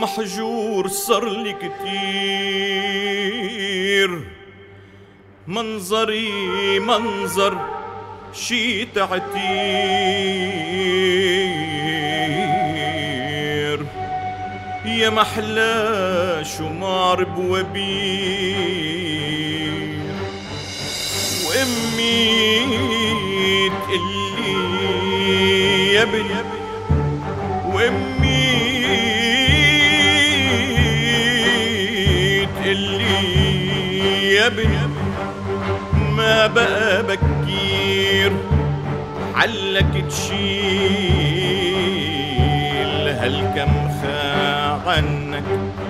محجور صارلي كتير، منظري منظر شي تعتير، يا محلا شمار بوبير، وامي تقلي يا بني، وامي تقلي يا بني ما بقى بكير، علك تشيل هالكم خا عنك،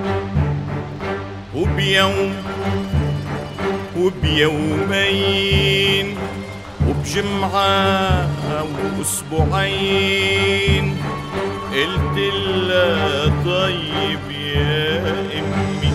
وبيومين وبجمعة واسبوعين، قلت لها طيب يا امي.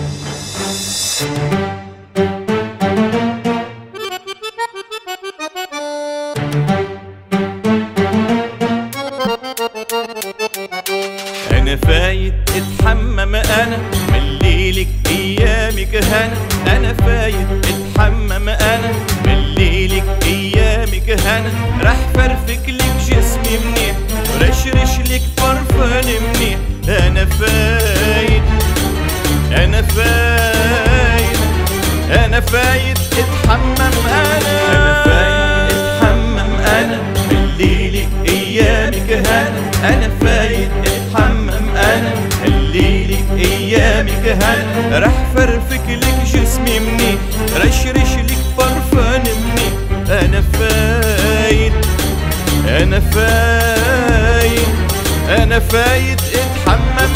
أنا فايت اتحمم، أنا مليلك أيامك هنا، أنا فايت اتحمم، أنا مليلك أيامك هنا، رح فرفك لك جسمي منيح ورشرش لك فرفان منيح. أنا فايت أنا فايت أنا فايت اتحمم، أنا فايت اتحمم، أنا مليلك أيامك هنا، أنا فايت اتحمم، أنا مليلك أيامك هنا، رح فرفك لك جسمي منيح رشرش لك فرفان منيح. أنا فايت أنا فايت أنا فايت اتحمم،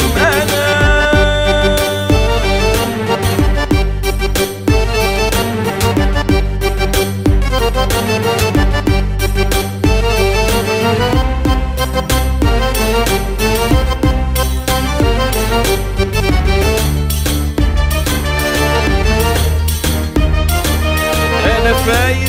أنا فايت